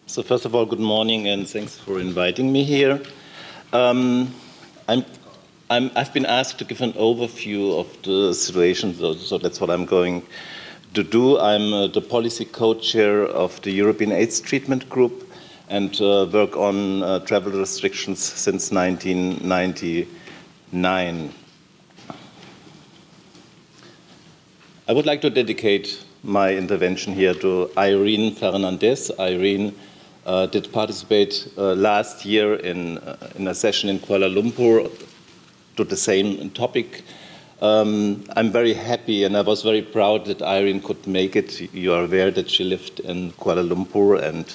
So first of all, good morning and thanks for inviting me here. I've been asked to give an overview of the situation, so that's what I'm going to do. I'm the policy co-chair of the European AIDS Treatment Group and work on travel restrictions since 1999. I would like to dedicate my intervention here to Irene Fernandez. Irene did participate last year in a session in Kuala Lumpur to the same topic. I'm very happy and I was very proud that Irene could make it. You are aware that she lived in Kuala Lumpur and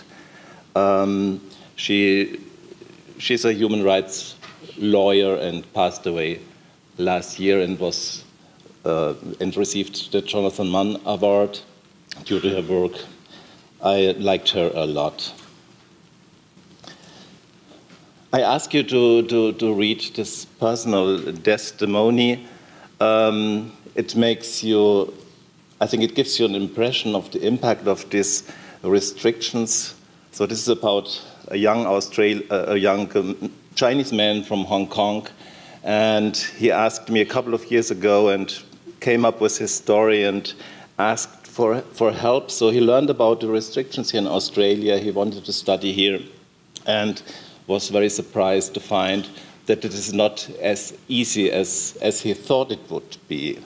she's a human rights lawyer and passed away last year and was and received the Jonathan Mann Award due to her work. I liked her a lot. I ask you to read this personal testimony. It makes you, I think it gives you an impression of the impact of these restrictions. So this is about a young Chinese man from Hong Kong, and he asked me a couple of years ago and came up with his story and asked for help. So he learned about the restrictions here in Australia. He wanted to study here and was very surprised to find that it is not as easy as he thought it would be.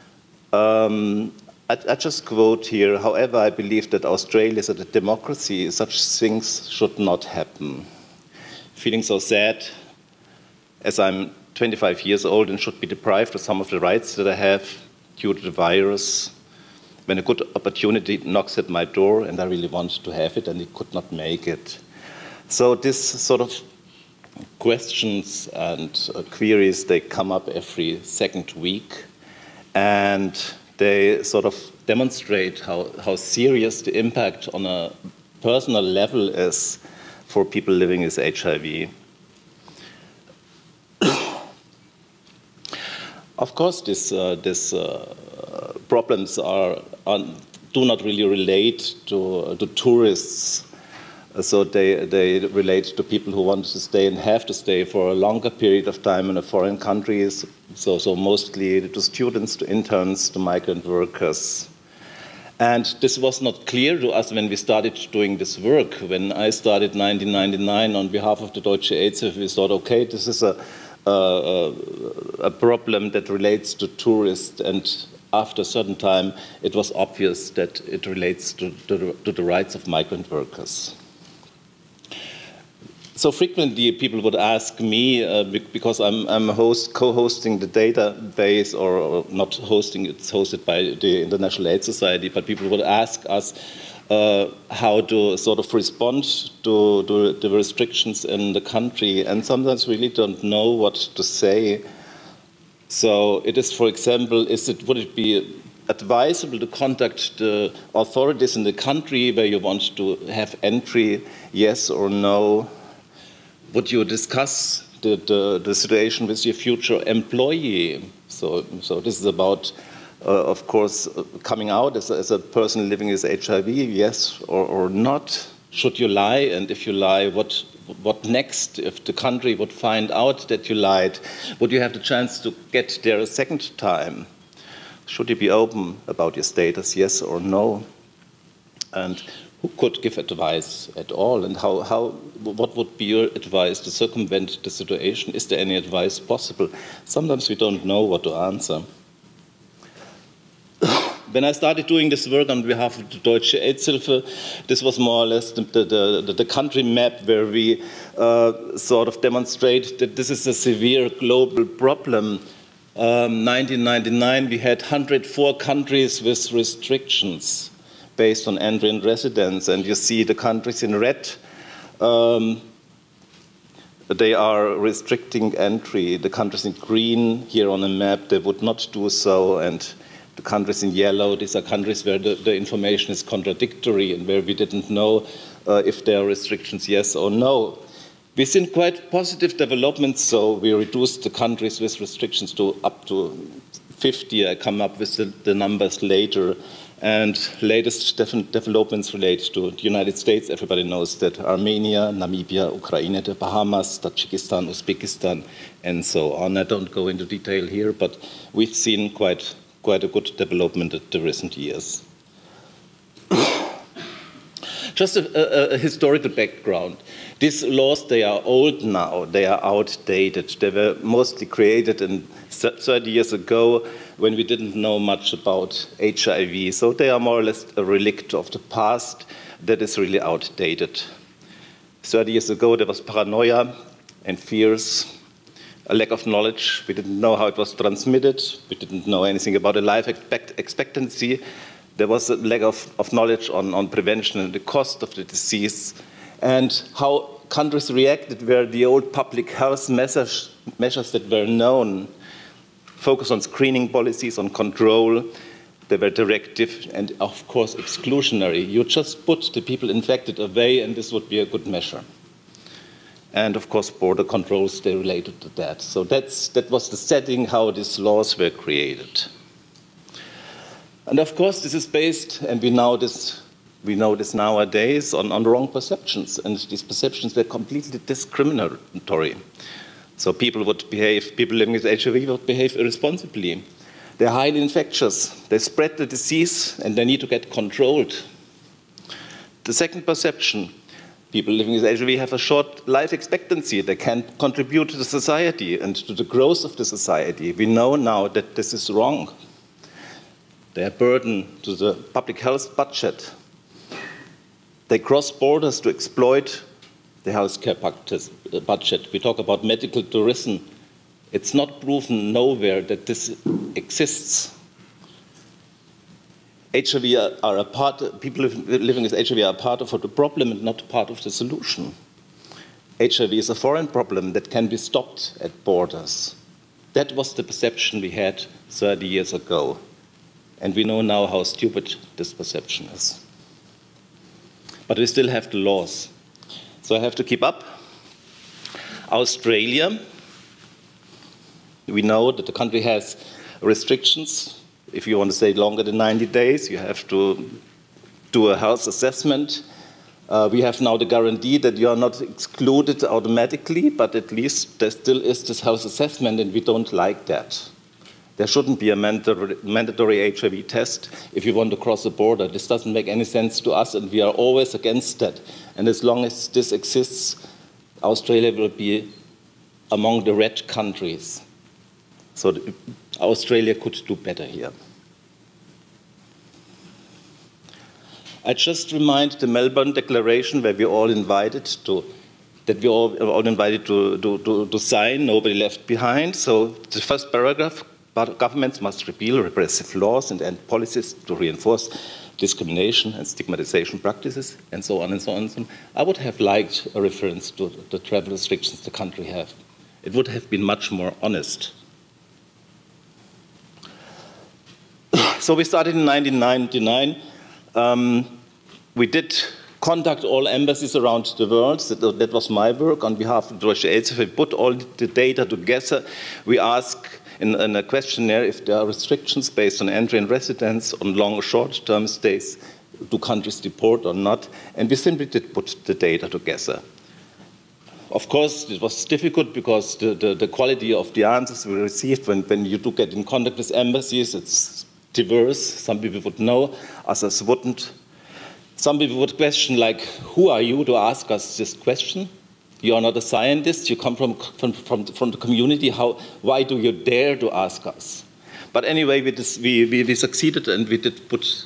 I just quote here, however, I believe that Australia is a democracy, such things should not happen. Feeling so sad as I'm 25 years old and should be deprived of some of the rights that I have due to the virus, when a good opportunity knocks at my door and I really want to have it and it could not make it. So this sort of questions and queries, they come up every second week and they sort of demonstrate how serious the impact on a personal level is for people living with HIV. Of course, these problems do not really relate to tourists. So they relate to people who want to stay and have to stay for a longer period of time in a foreign country. So mostly to students, to interns, to migrant workers. And this was not clear to us when we started doing this work. When I started in 1999 on behalf of the Deutsche AIDS, we thought, okay, this is a problem that relates to tourists, and after a certain time, it was obvious that it relates to the rights of migrant workers. So frequently, people would ask me, because I'm co-hosting the database, or not hosting, it's hosted by the International AIDS Society, but people would ask us how to sort of respond to the restrictions in the country, and sometimes we really don't know what to say. So it is, for example, would it be advisable to contact the authorities in the country where you want to have entry, yes or no? Would you discuss the situation with your future employee? So this is about, of course, coming out as a person living with HIV, yes or not? Should you lie? And if you lie, what next? If the country would find out that you lied, would you have the chance to get there a second time? Should you be open about your status, yes or no? And who could give advice at all? And what would be your advice to circumvent the situation? Is there any advice possible? Sometimes we don't know what to answer. When I started doing this work on behalf of the Deutsche AIDS-Hilfe, this was more or less the country map where we sort of demonstrate that this is a severe global problem. 1999, we had 104 countries with restrictions based on entry and residence, and you see the countries in red. They are restricting entry. The countries in green here on the map, they would not do so, and the countries in yellow, these are countries where the information is contradictory and where we didn't know if there are restrictions, yes or no. We've seen quite positive developments, so we reduced the countries with restrictions to up to 50. I come up with the numbers later. And latest developments relate to the United States. Everybody knows that Armenia, Namibia, Ukraine, the Bahamas, Tajikistan, Uzbekistan, and so on. I don't go into detail here, but we've seen quite a good development in the recent years. Just a historical background. These laws, they are old now, they are outdated. They were mostly created 30 years ago when we didn't know much about HIV. So they are more or less a relic of the past that is really outdated. 30 years ago, there was paranoia and fears, a lack of knowledge. We didn't know how it was transmitted. We didn't know anything about the life expectancy. There was a lack of knowledge on prevention and the cost of the disease. And how countries reacted were the old public health measures that were known, focus on screening policies, on control. They were directive and, of course, exclusionary. You just put the people infected away, and this would be a good measure. And, of course, border controls, they related to that. So that was the setting how these laws were created. And, of course, this is based, and we know this nowadays, on wrong perceptions. And these perceptions were completely discriminatory. So people living with HIV would behave irresponsibly. They're highly infectious. They spread the disease, and they need to get controlled. The second perception, people living with HIV have a short life expectancy. They can't contribute to the society and to the growth of the society. We know now that this is wrong. They are a burden to the public health budget. They cross borders to exploit the healthcare budget. We talk about medical tourism. It's not proven nowhere that this exists. People living with HIV are part of the problem and not part of the solution. HIV is a foreign problem that can be stopped at borders. That was the perception we had 30 years ago. And we know now how stupid this perception is. But we still have the laws. So I have to keep up. Australia, we know that the country has restrictions. If you want to stay longer than 90 days, you have to do a health assessment. We have now the guarantee that you are not excluded automatically, but at least there still is this health assessment, and we don't like that. There shouldn't be a mandatory HIV test if you want to cross the border. This doesn't make any sense to us, and we are always against that. And as long as this exists, Australia will be among the red countries. So Australia could do better here. I just remind the Melbourne Declaration, where we all invited to sign, nobody left behind. So the first paragraph, governments must repeal repressive laws and end policies to reinforce discrimination and stigmatization practices, and so on and so on and so on. I would have liked a reference to the travel restrictions the country have. It would have been much more honest. So we started in 1999. We did contact all embassies around the world. That was my work on behalf of Deutsche AIDS. We put all the data together. We asked in a questionnaire if there are restrictions based on entry and residence, on long or short-term stays, do countries deport or not, and we simply did put the data together. Of course, it was difficult because the quality of the answers we received when you do get in contact with embassies, it's diverse. Some people would know, others wouldn't. Some people would question, like, who are you to ask us this question? You are not a scientist, you come from the community, why do you dare to ask us? But anyway, we succeeded, and we did put,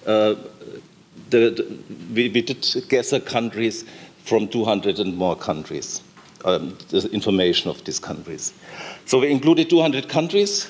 we did gather countries from 200 and more countries, the information of these countries. So we included 200 countries.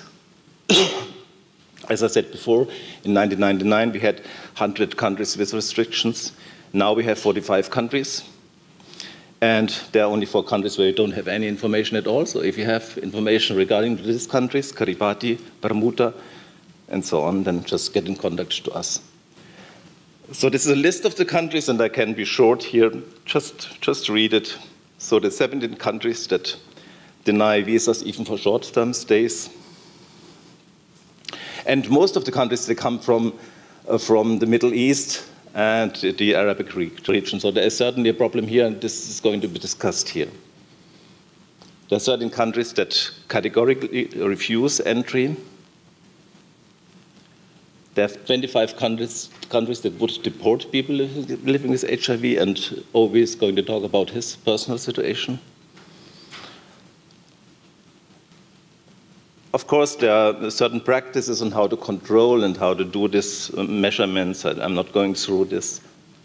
As I said before, in 1999 we had 100 countries with restrictions. Now we have 45 countries. And there are only 4 countries where you don't have any information at all. So if you have information regarding these countries, Kiribati, Bermuda, and so on, then just get in contact to us. So this is a list of the countries, and I can be short here. Just read it. So there's 17 countries that deny visas even for short-term stays. And most of the countries, they come from from the Middle East and the Arabic region. So there is certainly a problem here, and this is going to be discussed here. There are certain countries that categorically refuse entry. There are 25 countries that would deport people living with HIV, and Ovi is going to talk about his personal situation. Of course, there are certain practices on how to control and how to do these measurements. I'm not going through this.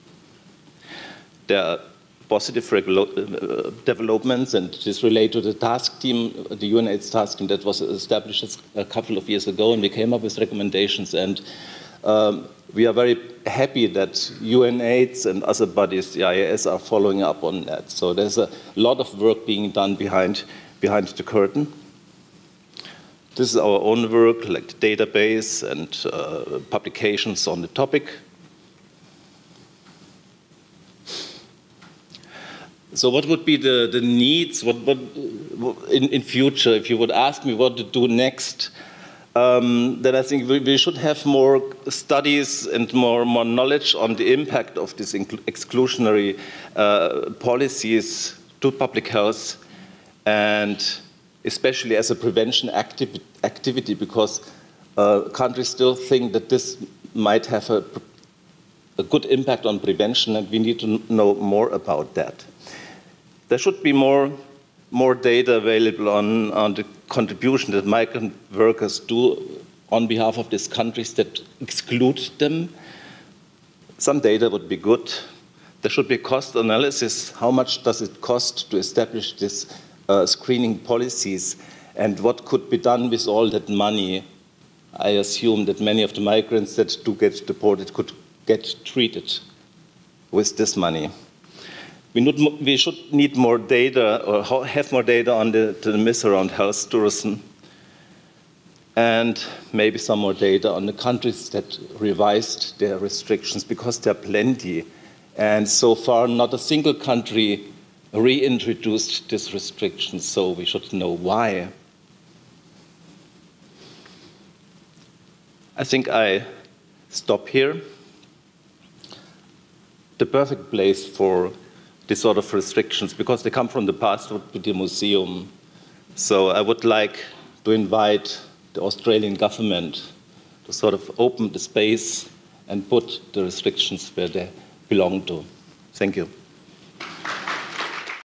There are positive developments, and this relates to the task team, the UNAIDS task team that was established a couple of years ago, and we came up with recommendations. And we are very happy that UNAIDS and other bodies, the IAS, are following up on that. So there's a lot of work being done behind the curtain. This is our own work, like the database and publications on the topic. So what would be the needs in future? If you would ask me what to do next, then I think we should have more studies and more knowledge on the impact of these exclusionary policies to public health, and especially as a prevention activity, because countries still think that this might have a good impact on prevention, and we need to know more about that. There should be more data available on the contribution that migrant workers do on behalf of these countries that exclude them. Some data would be good. There should be a cost analysis. How much does it cost to establish this screening policies, and what could be done with all that money? I assume that many of the migrants that do get deported could get treated with this money. We should need more data, or have more data on the myth around health tourism, and maybe some more data on the countries that revised their restrictions, because there are plenty. And so far, not a single country reintroduced these restrictions, so we should know why. I think I stop here. The perfect place for this sort of restrictions, because they come from the past, would be the museum. So I would like to invite the Australian government to sort of open the space and put the restrictions where they belong to. Thank you.